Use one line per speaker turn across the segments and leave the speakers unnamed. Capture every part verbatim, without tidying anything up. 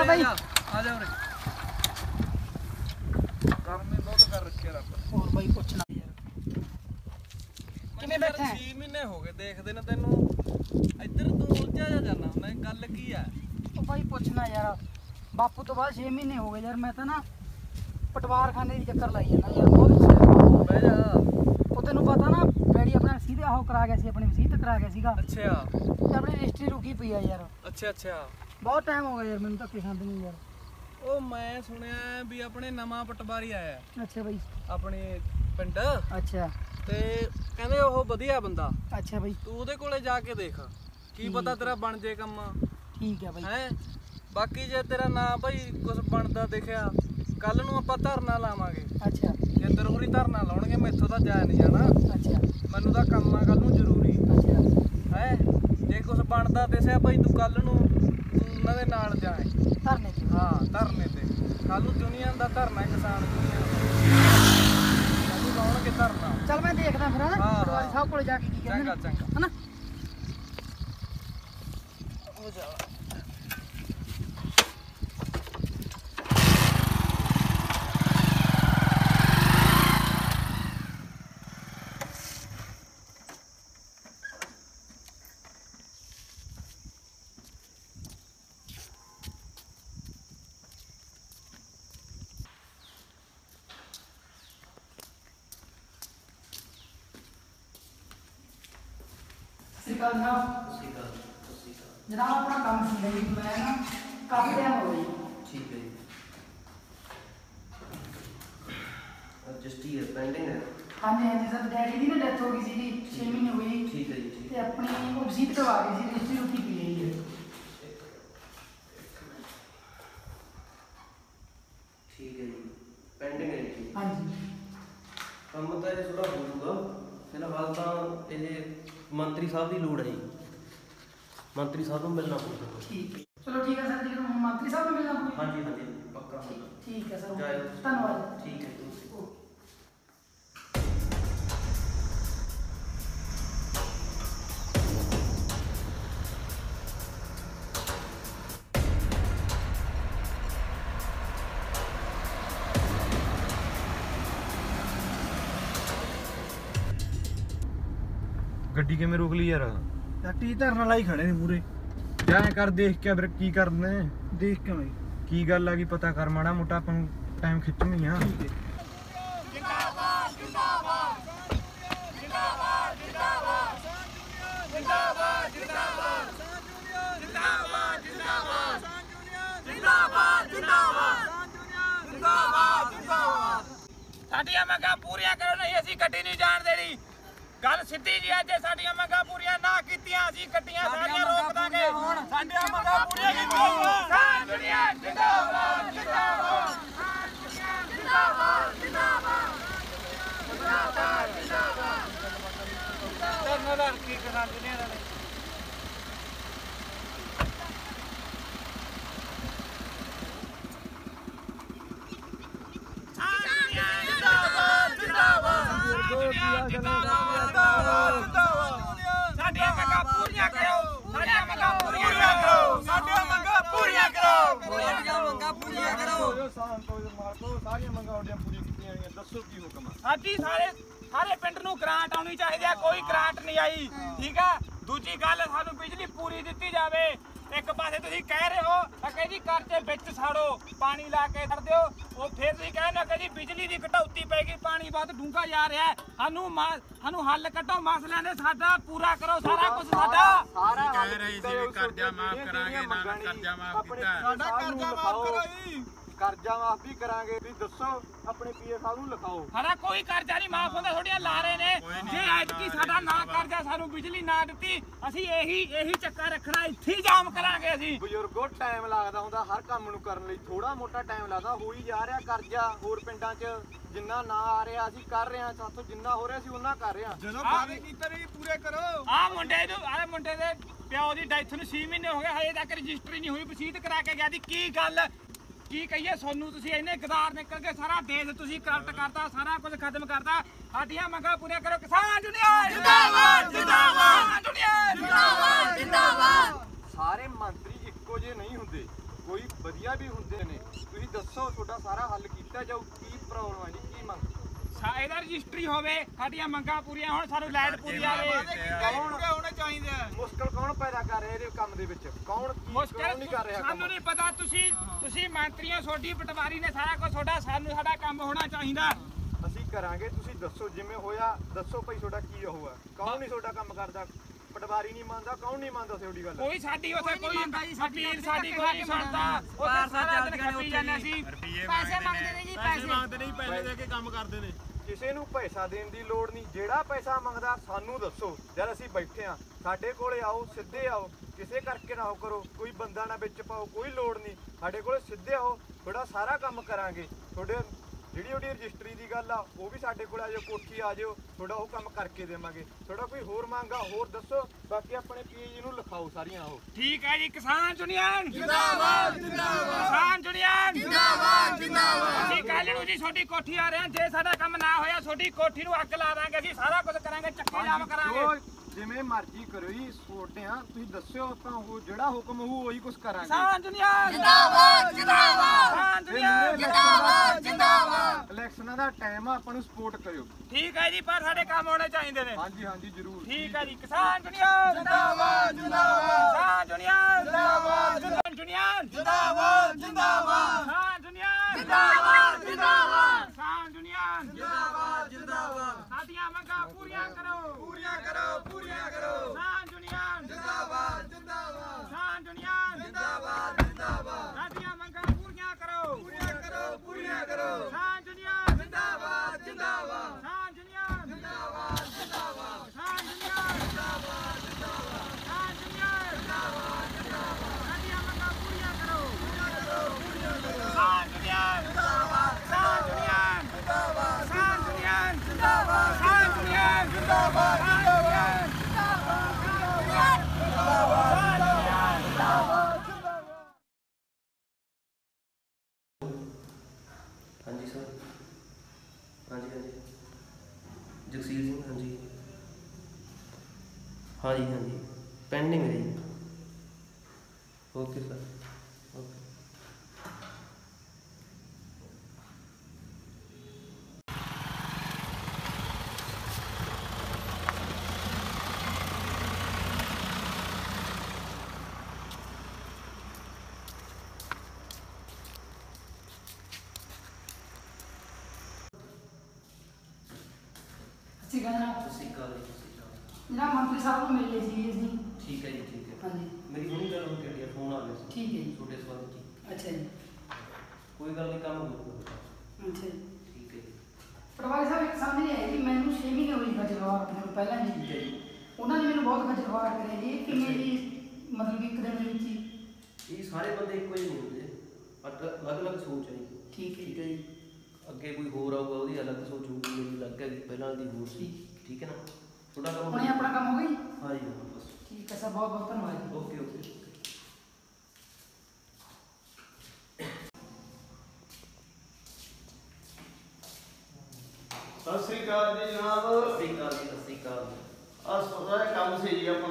भाई
आ जा रे काम में बहुत कर रखे रब
और भाई कुछ ना यार किने बैठे हैं
छह महीने हो गए देखदे ना तैनू इधर तू उलझा जा जाना मैं गल की है
ओ भाई पुछना यार बापू तो बाद छह महीने हो गए यार मैं तो ना पटवार खाने की चक्कर लाई जाना यार बहुत
बह जा
ਉਹ ਤੈਨੂੰ ਪਤਾ ਨਾ ਡੈਡੀ ਆਪਣਾ ਸਿੱਧੇ ਆਹੋ ਕਰਾ ਗਿਆ ਸੀ ਆਪਣੀ ਵਸੀਅਤ ਕਰਾ ਗਿਆ ਸੀਗਾ
ਅੱਛਾ
ਤੇ ਆਪਣੀ ਰਜਿਸਟਰੀ ਰੁਕੀ ਪਈ ਆ ਯਾਰ
ਅੱਛਾ ਅੱਛਾ
ਬਹੁਤ ਟਾਈਮ ਹੋ ਗਿਆ ਯਾਰ ਮੈਨੂੰ ਧੱਕੇ ਖਾਂਦੇ ਨੂੰ ਯਾਰ
ਉਹ ਮੈਂ ਸੁਣਿਆ ਵੀ ਆਪਣੇ ਨਵਾਂ ਪਟਵਾਰੀ ਆਇਆ
ਅੱਛਾ ਬਾਈ
ਆਪਣੇ ਪਿੰਡ
ਅੱਛਾ
ਤੇ ਕਹਿੰਦੇ ਉਹ ਵਧੀਆ ਬੰਦਾ
ਅੱਛਾ ਬਾਈ
ਤੂੰ ਉਹਦੇ ਕੋਲੇ ਜਾ ਕੇ ਦੇਖ ਕੀ ਪਤਾ ਤੇਰਾ ਬਣ ਜੇ ਕੰਮ
ਠੀਕ ਹੈ ਬਾਈ
ਹੈ ਬਾਕੀ ਜੇ ਤੇਰਾ ਨਾਂ ਭਾਈ ਕੁਝ ਬਣਦਾ ਦਿਖਿਆ ਕੱਲ ਨੂੰ ਆਪਾਂ ਧਰਨਾ ਲਾਵਾਂਗੇ
ਅੱਛਾ
ਜੇ ਤਰੋਰੀ ਧਰਨਾ ਲਾਉਣਗੇ ਮੈਥੋਂ ਤਾਂ ਜਾਇਆ ਨਹੀਂ ਜਾਣਾ
ਅੱਛਾ
ਮੈਨੂੰ ਤਾਂ ਕੰਮ ਆ ਕੱਲ ਨੂੰ ਜ਼ਰੂਰੀ
ਅੱਛਾ
ਹੈ ਜੇ ਕੁਝ ਬਣਦਾ ਦਿਸਿਆ ਭਾਈ ਤੂੰ ਕੱਲ ਨੂੰ ਤੂੰ ਉਹਨਾਂ ਦੇ ਨਾਲ ਜਾਏ
ਧਰਨੇ ਤੇ
ਹਾਂ ਧਰਨੇ ਤੇ ਕੱਲ ਨੂੰ ਦੁਨੀਆ ਦਾ ਧਰਨਾ ਕਿਸਾਨ ਦੁਨੀਆ ਕੱਲ ਲਾਉਣਗੇ ਧਰਨਾ
ਚੱਲ ਮੈਂ ਦੇਖਦਾ ਫਿਰ ਹਾਂ
ਹਾਂ, ਹਾਂ।
ਪਟਵਾਰੀ ਸਾਹਿਬ ਕੋਲ ਜਾ ਕੇ ਕੀ ਕਹਿੰਦੇ
ਚੰਗਾ
ਨੇ
ਚੰਗਾ
ਹਨਾ
ਹੋ ਜਾ
ਸ੍ਰੀਕਾਲ ਜਨਾਬ ਜਨਾਬ ਆਪਣਾ ਕੰਮ ਸੀ ਜੀ ਮੈਂ ਨਾ ਕਾਫੀ ਟਾਈਮ ਹੋ ਗਿਆ
ਠੀਕ ਹੈ ਜੀ ਰਜਿਸਟਰੀ ਪੈਂਡਿੰਗ ਹੈ
ਹਾਂਜੀ ਹਾਂਜੀ ਸਰ ਡੈਡੀ ਦੀ ਨਾ ਡੈਥ ਹੋ ਗਈ ਸੀ ਜੀ ਛੇ ਮਹੀਨੇ ਹੋ ਗਏ
ਠੀਕ ਹੈ ਜੀ ਠੀਕ
ਤੇ ਆਪਣੀ ਉਹ ਵਸੀਅਤ ਕਰਵਾ ਗਈ ਸੀ ਰਜਿਸਟਰੀ ਰੁਕੀ ਪਈ ਹੈ ਜੀ
ਠੀਕ ਹੈ ਜੀ ਪੈਂਡਿੰਗ ਹੈ ਜੀ
ਹਾਂਜੀ
ਕੰਮ ਤਾਂ ਇਹ ਥੋੜਾ ਹੋ ਜਾਊਗਾ ਫਿਲਹਾਲ ਤਾਂ ਇਹ ਮੰਤਰੀ ਸਾਹਿਬ ਦੀ ਲੋੜ ਹੈ ਜੀ ਮੰਤਰੀ ਸਾਹਿਬ ਨੂੰ ਮਿਲਣਾ ਪਊਗਾ
ਠੀਕ ਹੈ ਚਲੋ ਠੀਕ ਹੈ ਸਰ ਜੀ ਹੁਣ ਮੰਤਰੀ ਸਾਹਿਬ ਨੂੰ ਮਿਲਣਾ ਪਊਗਾ
ਹਾਂਜੀ ਹਾਂਜੀ ਪੱਕਾ ਹੋਣਾ
ਠੀਕ ਹੈ ਸਰ
ਜਾਇਓ।
ਧੰਨਵਾਦ
ਠੀਕ ਹੈ ਜੀ
ਓਕੇ
ਗੱਡੀ ਕਿਵੇਂ ਰੋਕ ਲਈ ਯਾਰ
ਟੱਟੀ ਧਰਨ ਵਾਲਾ ਹੀ ਖੜੇ ਨੇ ਮੂਰੇ
ਜਾਂ ਕਰ ਦੇਖ ਕੇ ਫਿਰ ਕੀ ਕਰਨਾ ਹੈ?
ਦੇਖ ਕੇ ਬਈ
ਕੀ ਗੱਲ ਆ ਗਈ ਪਤਾ ਕਰ ਮਾੜਾ ਮੋਟਾ ਆਪਾਂ ਨੂੰ ਟਾਈਮ ਖਿੱਚਣੀ ਆ
ਸਾਡੀਆਂ ਮੰਗਾਂ ਪੂਰੀਆਂ ਕਰੋ ਨਹੀਂ ਅਸੀਂ ਗੱਡੀ ਨਹੀਂ ਜਾਣ ਦੇਣੀ ਗੱਲ ਸਿੱਧੀ ਜੀ ਅੱਜ ਸਾਡੀਆਂ ਮੰਗਾਂ ਪੂਰੀਆਂ ਨਾ ਕੀਤੀਆਂ ਅਸੀਂ ਗੱਡੀਆਂ ਸਾਰੀਆਂ ਰੋਕ ਦਾਂਗੇ ਸਾਡੀਆਂ ਮੰਗਾਂ ਪੂਰੀਆਂ ਕੀਤੀਆਂ ਸਾਰੀ ਦੁਨੀਆ ਜਿੰਦਾਬਾਦ ਜਿੰਦਾਬਾਦ ਜਿੰਦਾਬਾਦ ਜਿੰਦਾਬਾਦ ਜਿੰਦਾਬਾਦ ਜਿੰਦਾਬਾਦ ਧੰਨਵਾਦ ਕੀ ਕਿਸਾਨ ਦੁਨੀਆ ਦਾ ਸਾਡੀਆਂ ਮੰਗਾਂ ਪੂਰੀਆਂ ਕਰੋ ਸਾਡੀਆਂ ਮੰਗਾਂ ਪੂਰੀਆਂ ਕਰੋ ਸਾਡੀਆਂ ਮੰਗਾਂ ਪੂਰੀਆਂ ਕਰੋ ਸਾਡੀਆਂ ਮੰਗਾਂ ਪੂਰੀਆਂ ਕਰੋ
ਸਾਰੀਆਂ ਮੰਗਾਂ ਉਹਦੀਆਂ ਪੂਰੀਆਂ ਕੀਤੀਆਂ ਗਈਆਂ ਦੱਸੋ ਕੀ ਹੁਕਮ ਆ
ਸਾਡੀ ਸਾਰੇ ਸਾਰੇ ਪਿੰਡ ਨੂੰ ਗ੍ਰਾਂਟ ਆਉਣੀ ਚਾਹੀਦੀ ਹੈ ਕੋਈ ਗ੍ਰਾਂਟ ਨਹੀਂ ਆਈ ਠੀਕ ਹੈ ਦੂਜੀ ਗੱਲ ਸਾਨੂੰ ਬਿਜਲੀ ਪੂਰੀ ਦਿੱਤੀ ਜਾਵੇ ਇੱਕ ਪਾਸੇ ਤੁਸੀਂ ਕਹਿ ਰਹੇ ਹੋ ਕਿ ਜੀ ਘਰ ਦੇ ਵਿੱਚ ਸਾੜੋ ਪਾਣੀ ਲਾ ਕੇ ਛੱਡ ਦਿਓ ਉਹ ਫਿਰ ਤੁਸੀਂ ਕਹਿੰਦੇ ਕਿ ਜੀ ਬਿਜਲੀ ਦੀ ਕਟੌਤੀ ਪੈ ਗਈ ਪਾਣੀ ਬਹੁਤ ਡੂੰਘਾ ਜਾ ਰਿਹਾ ਸਾਨੂੰ ਸਾਨੂੰ ਹੱਲ ਕੱਢੋ ਮਸਲਿਆਂ ਦੇ ਸਾਡਾ ਪੂਰਾ ਕਰੋ ਸਾਰਾ ਕੁਝ ਸਾਡਾ
ਸਾਰਾ ਕਹਿ ਰਹੇ ਸੀ ਵੀ ਕਰਜ਼ਾ ਮਾਫ ਕਰਾਂਗੇ ਨਾ ਕਰਜ਼ਾ ਮਾਫ ਕੀਤਾ
ਸਾਡਾ ਕਰਜ਼ਾ ਮਾਫ ਕਰੋ ਜੀ ਕਰਜ਼ਾ ਮਾਫ ਵੀ ਕਰਾਂਗੇ ਤੁਸੀਂ ਦੱਸੋ ਆਪਣੇ ਪੀਏ ਸਾਹਿਬ ਨੂੰ ਲਿਖਾਓ
ਸਾਡਾ ਕੋਈ ਕਰਜ਼ਾ ਨਹੀਂ ਮਾਫ ਹੁੰਦਾ ਤੁਹਾਡੀਆਂ ਲਾਰੇ ਨੇ ਜੇ ਐਤਕੀ ਸਾਡਾ ਨਾ ਕਰਜ਼ਾ ਸਾਨੂੰ ਬਿਜਲੀ ਨਾ ਦਿੱਤੀ ਅਸੀਂ ਇਹੀ ਇਹੀ ਚੱਕਰ ਰੱਖਣਾ ਇੱਥੇ ਹੀ ਜਾਮ ਕਰਾਂਗੇ ਅਸੀਂ
ਬਜ਼ੁਰਗੋ ਟਾਈਮ ਲੱਗਦਾ ਹੁੰਦਾ ਹਰ ਕੰਮ ਨੂੰ ਕਰਨ ਲਈ ਥੋੜਾ ਮੋਟਾ ਟਾਈਮ ਲੱਗਦਾ ਹੋ ਹੀ ਜਾ ਰਿਹਾ ਕਰਜ਼ਾ ਹੋਰ ਪਿੰਡਾਂ 'ਚ ਜਿੰਨਾ ਨਾ ਆ ਰਿਹਾ ਅਸੀਂ ਕਰ ਰਹੇ ਹਾਂ ਸਾਥੋਂ ਜਿੰਨਾ ਹੋ ਰਿਹਾ ਸੀ ਉਹਨਾਂ ਕਰ ਰਹੇ ਹਾਂ
ਜਦੋਂ ਵਾਅਦੇ
ਕੀਤੇ ਨੇ ਪੂਰੇ ਕਰੋ
ਆਹ ਮੁੰਡੇ ਨੂੰ ਆਹ ਮੁੰਡੇ ਦੇ ਪਿਓ ਦੀ ਡੈਥ ਨੂੰ ਛੇ ਮਹੀਨੇ ਹੋ ਗਏ ਹਜੇ ਤੱਕ ਰਜਿਸਟਰੀ ਨਹੀਂ ਹੋਈ ਵਸੀਅਤ ਕਰਾ ਕੇ ਗਿਆ ਦੀ ਕੀ ਗੱਲ ਕੀ ਕਹੀਏ ਸੋਨੂੰ ਤੁਸੀਂ ਇੰਨੇ ਗਦਾਰ ਨਿਕਲ ਕੇ ਸਾਰਾ ਦੇਸ਼ ਤੁਸੀਂ ਕਰਪਟ ਕਰਤਾ ਸਾਰਾ ਕੁਝ ਖਤਮ ਕਰਤਾ ਸਾਡੀਆਂ ਮੰਗਾਂ ਪੂਰੀਆਂ ਕਰੋ ਕਿਸਾਨ ਦੁਨੀਆ ਜਿੰਦਾਬਾਦ ਜਿੰਦਾਬਾਦ ਦੁਨੀਆ ਜਿੰਦਾਬਾਦ ਜਿੰਦਾਬਾਦ
ਸਾਰੇ ਮੰਤਰੀ ਇੱਕੋ ਜਿਹੇ ਨਹੀਂ ਹੁੰਦੇ ਕੋਈ ਵਧੀਆ ਵੀ ਹੁੰਦੇ ਨੇ। ਤੁਸੀਂ ਦੱਸੋ ਤੁਹਾਡਾ ਸਾਰਾ ਹੱਲ ਕੀਤਾ ਜਾਊ। ਕੀ ਪ੍ਰੋਬਲਮ ਹੈ ਜੀ, ਕੀ ਮੰਗ?
ਸਾ ਇਹਦਾ ਰਜਿਸਟਰੀ ਹੋਵੇ, ਸਾਡੀਆਂ ਮੰਗਾਂ ਪੂਰੀਆਂ ਹੋਣ, ਸਾਨੂੰ ਲਾਈਟ ਪੂਰੀ ਆਵੇ।
ਹੋਣੇ ਚਾਹੀਦੇ ਆ। ਮੁਸ਼ਕਲ ਕੌਣ ਪੈਦਾ ਕਰ ਰਿਹਾ ਇਹਦੇ ਕੰਮ ਦੇ ਵਿੱਚ? ਕੌਣ ਕੀ
ਮੁਸ਼ਕਲ
ਕੌਣ ਨਹੀਂ ਕਰ ਰਿਹਾ ਕੰਮ?
ਸਾਨੂੰ ਨਹੀਂ ਪਤਾ। ਤੁਸੀਂ ਤੁਸੀਂ ਮੰਤਰੀਆਂ, ਛੋਟੀ ਪਟਵਾਰੀ ਨੇ ਸਾਰਾ ਕੁਝ ਤੁਹਾਡਾ, ਸਾਨੂੰ ਸਾਡਾ ਕੰਮ ਹੋਣਾ ਚਾਹੀਦਾ।
ਅਸੀਂ ਕਰਾਂਗੇ, ਤੁਸੀਂ ਦੱਸੋ ਜਿਵੇਂ ਹੋਇਆ ਦੱਸੋ ਭਾਈ ਤੁਹਾਡਾ ਕੀ ਹੋਇਆ। ਕੌਣ ਨਹੀਂ ਤੁਹਾਡਾ ਕੰਮ ਕਰਦਾ? ਪਟਵਾਰੀ ਨਹੀਂ ਮੰਨਦਾ, ਕੌਣ ਨਹੀਂ ਮੰਨਦਾ ਤੁਹਾਡੀ ਗੱਲ?
ਕੋਈ ਸਾਡੀ ਉੱਥੇ ਕੋਈ ਅਪੀਲ ਸਾਡੀ ਕੋਈ ਨਹੀਂ ਸੁਣਦਾ। ਉੱਥੇ ਸਾਰਾ ਦਿਨ ਖੱਪੀ ਜਾਂਦੇ ਸੀ।
ਪੈਸੇ ਮੰਗਦੇ ਨੇ ਜੀ, ਪੈਸੇ ਮੰਗਦੇ ਨੇ, ਪੈਸੇ ਦੇ ਕੇ ਕੰਮ ਕਰਦੇ ਨੇ।
ਕਿਸੇ ਨੂੰ ਪੈਸਾ ਦੇਣ ਦੀ ਲੋੜ ਨਹੀਂ। ਜਿਹੜਾ ਪੈਸਾ ਮੰਗਦਾ ਸਾਨੂੰ ਦੱਸੋ। ਜਦ ਅਸੀਂ ਬੈਠੇ ਆ, ਸਾਡੇ ਕੋਲੇ ਆਓ, ਸਿੱਧੇ ਆਓ, ਕਿਸੇ ਕਰਕੇ ਨਾ ਹੋ ਕਰੋ, ਕੋਈ ਬੰਦਾ ਨਾ ਵਿੱਚ ਪਾਓ, ਕੋਈ ਲੋੜ ਨਹੀਂ। ਸਾਡੇ ਕੋਲੇ ਸਿੱਧੇ ਆਓ, ਥੋੜਾ ਸਾਰਾ ਕੰਮ ਕਰਾਂਗੇ। ਤੁਹਾਡੇ ਜਿਹੜੀ ਉਹਦੀ ਰਜਿਸਟਰੀ ਦੀ ਗੱਲ ਆ ਉਹ ਵੀ ਸਾਡੇ ਕੋਲ ਆ ਜਾਓ, ਕੋਠੀ ਆ ਜਾਓ, ਥੋੜਾ ਉਹ ਕੰਮ ਕਰਕੇ ਦੇਵਾਂਗੇ। ਥੋੜਾ ਕੋਈ ਹੋਰ ਮੰਗ ਆ ਹੋਰ ਦੱਸੋ। ਬਾਕੀ ਆਪਣੇ ਪੀਏ ਨੂੰ ਲਿਖਾਓ ਸਾਰੀਆਂ ਉਹ।
ਠੀਕ ਹੈ ਜੀ। ਕਿਸਾਨ ਯੂਨੀਅਨ ਜਿੰਦਾਬਾਦ ਜਿੰਦਾਬਾਦ। ਕਿਸਾਨ ਯੂਨੀਅਨ ਜਿੰਦਾਬਾਦ ਜਿੰਦਾਬਾਦ। ਅਸੀਂ ਕੱਲ ਨੂੰ ਜੀ ਤੁਹਾਡੀ ਕੋਠੀ ਆ ਰਹੇ ਹਾਂ। ਜੇ ਸਾਡਾ ਕੰਮ ਨਾ ਹੋਇਆ ਤੁਹਾਡੀ ਕੋਠੀ ਨੂੰ ਅੱਗ ਲਾ ਦਾਂਗੇ। ਅਸੀਂ ਸਾਰਾ ਕੁਝ ਕਰਾਂਗੇ, ਚੱਕੇ ਜਾਮ ਕਰਾਂਗੇ।
ਜੋ ਜਿਵੇਂ ਮਰਜ਼ੀ ਕਰੋ ਜੀ, ਛੋਟੇ ਆ ਤੁਸੀਂ ਦੱਸਿਓ, ਆਪਾਂ ਉਹ ਜਿਹੜਾ ਹੁਕਮ ਹੋਊ ਉਹੀ ਕੁਝ ਕਰਾਂਗੇ।
ਕਿਸਾਨ ਯੂਨੀਅਨ
ਜਿੰਦਾਬਾਦ ਜਿੰਦਾਬਾਦ।
ਕਿਸਾਨ ਯੂਨੀਅਨ
ਜਿੰਦਾਬਾਦ ਜਿੰਦਾਬਾਦ।
ਇਲੈਕਸ਼ਨਾਂ ਦਾ ਟਾਈਮ ਆ, ਆਪਾਂ ਨੂੰ ਸਪੋਰਟ ਕਰਿਓ।
ਠੀਕ ਹੈ ਜੀ, ਪਰ ਸਾਡੇ ਕੰਮ ਹੋਣੇ ਚਾਹੀਦੇ ਨੇ।
ਹਾਂਜੀ ਹਾਂਜੀ ਜ਼ਰੂਰ।
ਠੀਕ ਹੈ ਜੀ। ਕਿਸਾਨ ਯੂਨੀਅਨ
ਜਿੰਦਾਬਾਦ ਜਿੰਦਾਬਾਦ।
ਕਿਸਾਨ ਯੂਨੀਅਨ
ਜਿੰਦਾਬਾਦ
ਕਿਸਾਨ ਯੂਨੀਅਨ
ਜਿੰਦਾਬਾਦ ਜਿੰਦਾਬਾਦ।
ਕਿਸਾਨ ਯੂਨੀਅਨ
ਜਿੰਦਾਬਾਦ ਜਿੰਦਾਬਾਦ।
ਕਿਸਾਨ ਯੂਨੀਅਨ
ਜਿੰਦਾਬਾਦ ਜਿੰਦਾਬਾਦ।
ਸਾਡੀਆਂ ਮੰਗਾਂ ਪੂਰੀਆਂ ਕਰੋ,
ਪੂਰੀਆਂ ਕਰੋ ਪੂਰੀਆਂ ਕਰੋ।
ਕਿਸਾਨ ਯੂਨੀਅਨ
ਜਿੰਦਾਬਾਦ ਜਿੰਦਾਬਾਦ।
ਕਿਸਾਨ ਯੂਨੀਅਨ
ਜਿੰਦਾਬਾਦ ਜਿੰਦਾਬਾਦ।
ਸਾਡੀਆਂ ਮੰਗਾਂ ਪੂਰੀਆਂ ਕਰੋ,
ਪੂਰੀਆਂ ਕਰੋ ਪੂਰੀਆਂ ਕਰੋ।
ਕਿਸਾਨ ਯੂਨੀਅਨ
ਜਿੰਦਾਬਾਦ ਜਿੰਦਾਬਾਦ।
ਕਿਸਾਨ ਯੂਨੀਅਨ
ਜਿੰਦਾਬਾਦ ਜਿੰਦਾਬਾਦ।
ਕਿਸਾਨ ਯੂਨੀਅਨ
ਜਿੰਦਾਬਾਦ ਜਿੰਦਾਬਾਦ।
ਕਿਸਾਨ ਯੂਨੀਅਨ
ਜਿੰਦਾਬਾਦ ਜਿੰਦਾਬਾਦ।
ਸਾਡੀਆਂ ਮੰਗਾਂ ਪੂਰੀਆਂ ਕਰੋ,
ਪੂਰੀਆਂ ਕਰੋ ਪੂਰੀਆਂ ਕਰੋ।
ਕਿਸਾਨ ਯੂਨੀਅਨ
ਜਿੰਦਾਬਾਦ
ਕਿਸਾਨ ਯੂਨੀਅਨ
ਜਿੰਦਾਬਾਦ।
ਕਿਸਾਨ ਯੂਨੀਅਨ
ਜਿੰਦਾਬਾਦ
ਕਿਸਾਨ ਯੂਨੀਅਨ
ਜਿੰਦਾਬਾਦ
ਕਿਸਾਨ
ਹਾਂਜੀ ਸਰ। ਹਾਂਜੀ ਹਾਂਜੀ ਜਗਸੀਰ ਸਿੰਘ। ਹਾਂਜੀ ਹਾਂਜੀ ਹਾਂਜੀ ਪੈਂਡਿੰਗ ਹੈ ਜੀ। Okay sir okay.
ਅਸੀਂ ਕਹਿੰਦੇ ਨਾ
ਸਤਿ ਸ਼੍ਰੀ ਅਕਾਲ ਜੀ। ਸਤਿ ਸ਼੍ਰੀ ਅਕਾਲ।
ਜਨਾਬ ਮੰਤਰੀ ਸਾਹਿਬ ਨੂੰ ਮਿਲੇ ਸੀ ਅਸੀਂ।
ਠੀਕ ਹੈ ਜੀ ਠੀਕ ਹੈ।
ਹਾਂਜੀ
ਮੇਰੀ ਹੁਣੀ ਗੱਲ ਹੋ ਕੇ ਹਟੀ ਆ, ਫੋਨ ਆ ਗਿਆ ਸੀ
ਠੀਕ ਹੈ ਜੀ।
ਤੁਹਾਡੇ ਸਬੰਧ 'ਚ।
ਅੱਛਾ ਜੀ
ਕੋਈ ਗੱਲ ਨਹੀਂ, ਕੰਮ ਹੋ ਜਾਊਗਾ।
ਅੱਛਾ ਜੀ।
ਠੀਕ ਹੈ ਜੀ
ਪਟਵਾਰੀ ਸਾਹਿਬ ਇੱਕ ਸਮਝ ਨਹੀਂ ਆਈ ਜੀ, ਮੈਨੂੰ ਛੇ ਮਹੀਨੇ ਹੋਈ ਖਜਰਵਾਰ ਆਪਣੇ ਕੋਲ ਪਹਿਲਾਂ ਜੀ।
ਠੀਕ ਹੈ ਜੀ।
ਉਹਨਾਂ ਨੇ ਮੈਨੂੰ ਬਹੁਤ ਖਜਰਵਾਰ ਕਰਿਆ ਜੀ। ਇਹ ਕਿਵੇਂ ਜੀ, ਮਤਲਬ ਇੱਕ ਦਿਨ ਦੇ ਵਿੱਚ ਹੀ?
ਇਹ ਸਾਰੇ ਬੰਦੇ ਇੱਕੋ ਜਿਹੇ ਨਹੀਂ ਹੁੰਦੇ, ਅਟ ਅਲੱਗ ਅਲੱਗ ਸੋਚ ਹੈ ਜੀ।
ਠੀਕ ਹੈ ਠੀਕ ਹੈ ਜੀ।
ਅੱਗੇ ਕੋਈ ਹੋਰ ਆਊਗਾ ਉਹਦੀ ਅਲੱਗ ਸੋਚ ਹੋਊਗੀ, ਮੇਰੀ ਅਲੱਗ ਹੈਗੀ, ਪਹਿਲਾਂ ਦੀ ਹੋਰ ਸੀ। ਠੀਕ ਹੈ ਨਾ? ਤੁਹਾਡਾ ਕੰਮ
ਹੁਣੇ ਆਪਣਾ ਕੰਮ ਹੋ ਗਿਆ ਜੀ?
ਹਾਂ ਜੀ ਹਾਂ ਬਸ।
ਠੀਕ ਹੈ ਸਰ, ਬਹੁਤ ਬਹੁਤ ਧੰਨਵਾਦ ਜੀ।
Okay okay.
ਸਤਿ ਸ੍ਰੀ ਅਕਾਲ ਜੀ ਜਨਾਬ।
ਸਤਿ ਸ਼੍ਰੀ ਅਕਾਲ ਜੀ। ਸਤਿ ਸ਼੍ਰੀ ਅਕਾਲ।
ਆ ਸੋਦਾ ਕੰਮ ਸੀ ਜੀ ਆਪਣਾ।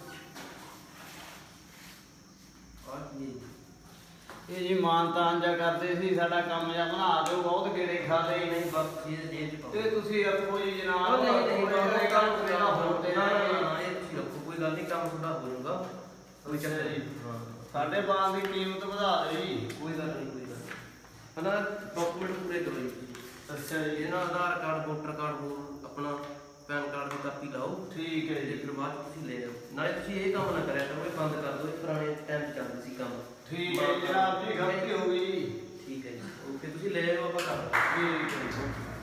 ਆ ਜੀ
ਇਹ ਜੀ ਮਾਨਤਾਨ ਜਾ ਕਰਦੇ ਸੀ, ਸਾਡਾ ਕੰਮ ਜਾਂ ਬਣਾ ਦਿਓ, ਬਹੁਤ ਗੇੜੇ ਖਾਦੇ
ਨਹੀਂ ਨਹੀਂ ਬਸ ਇਹ ਜੇਬ 'ਚ ਪਾਓ।
ਤੇ ਤੁਸੀਂ ਰੱਖੋ ਜੀ ਜਨਾਬ।
ਨਹੀਂ ਨਹੀਂ
ਇਹ ਕੰਮ ਮੇਰਾ ਹੋਰ ਤੇ
ਨਾ ਨਾ ਨਾ ਇਹ ਤੁਸੀਂ ਰੱਖੋ, ਕੋਈ ਗੱਲ ਨਹੀਂ, ਕੰਮ ਤੁਹਾਡਾ ਹੋ ਜਾਊਗਾ। ਕੋਈ ਚੱਕਰ ਨਹੀਂ। ਹਾਂ
ਸਾਡੇ ਬਾਂਦ ਦੀ ਕੀਮਤ ਵਧਾ ਦਿਓ ਜੀ।
ਕੋਈ ਗੱਲ ਨਹੀਂ ਕੋਈ ਗੱਲ ਨਹੀਂ। ਹਨਾ ਡਾਕੂਮੈਂਟ ਪੂਰੇ ਕਰੋ ਜੀ।
ਅੱਛਾ ਜੀ।
ਇਹਦਾ ਆਧਾਰ ਕਾਰਡ, ਵੋਟਰ ਕਾਰਡ, ਹੋਰ ਆਪਣਾ ਪੈਨ ਕਾਰਡ ਦੀ ਕਾਪੀ ਲਾਓ।
ਠੀਕ ਹੈ
ਤੇ
ਜੀ।
ਫਿਰ ਬਾਅਦ 'ਚ ਤੁਸੀਂ ਲੈ ਜਾਓ। ਨਾਲੇ ਤੁਸੀਂ ਇਹ ਕੰਮ ਨਾ ਕਰਿਆ ਕਰੋ, ਇਹ ਬੰਦ ਕਰ ਦਿਓ। ਇਹ ਪੁਰਾਣੇ ਟਾਈਮ 'ਚ ਚੱਲਦੇ ਸੀ ਕੰਮ।
ਠੀਕ ਹੈ ਜਨਾਬ ਜੀ, ਗਲਤੀ ਹੋ ਗਈ।
ਠੀਕ ਹੈ ਜੀ ਓਕੇ। ਤੁਸੀਂ ਲੈ ਜਾਓ, ਆਪਾਂ ਕਰ
ਠੀਕ ਹੈ ਜੀ।